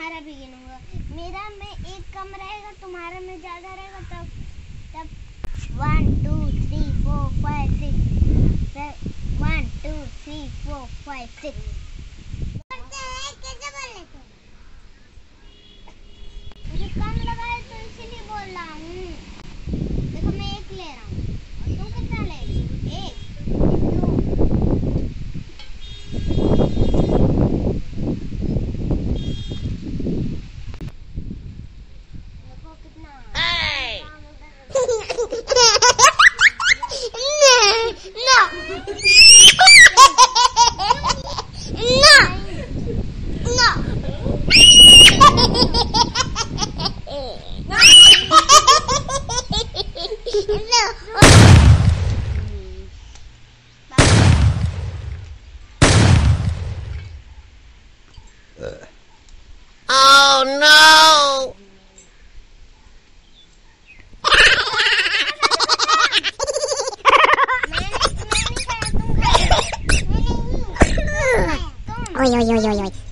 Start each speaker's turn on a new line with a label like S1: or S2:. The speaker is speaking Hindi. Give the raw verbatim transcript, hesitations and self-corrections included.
S1: तुम्हारा भी गिनूंगा। मेरा में एक कम रहेगा, तुम्हारा में ज्यादा रहेगा, तब तब one two three four five six one two three four five six कैसे बोल लेते? मुझे कम लगा है तो इसीलिए बोल रहा हूँ। देखो मैं एक ले रहा हूँ और तुम कितना ले? एक
S2: Oh no!
S1: Oi, oi, oi, oi, oi.